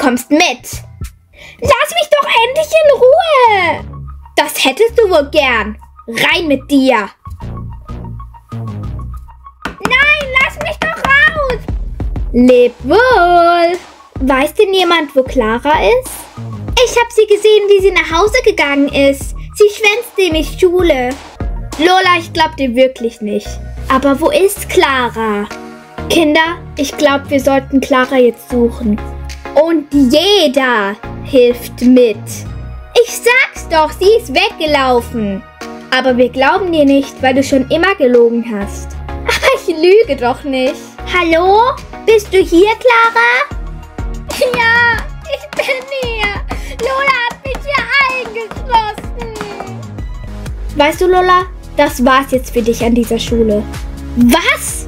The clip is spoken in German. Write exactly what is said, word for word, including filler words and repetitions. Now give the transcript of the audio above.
kommst mit. Lass mich doch endlich in Ruhe. Das hättest du wohl gern. Rein mit dir. Nein, lass mich doch raus. Leb wohl. Weiß denn jemand, wo Clara ist? Ich habe sie gesehen, wie sie nach Hause gegangen ist. Sie schwänzt nämlich Schule. Lola, ich glaub dir wirklich nicht. Aber wo ist Clara? Kinder, ich glaube, wir sollten Clara jetzt suchen. Und jeder hilft mit. Ich sag's doch, sie ist weggelaufen. Aber wir glauben dir nicht, weil du schon immer gelogen hast. Aber ich lüge doch nicht. Hallo? Bist du hier, Clara? Ja, ich bin hier. Lola hat mich hier eingeschlossen. Weißt du, Lola, das war's jetzt für dich an dieser Schule. Was?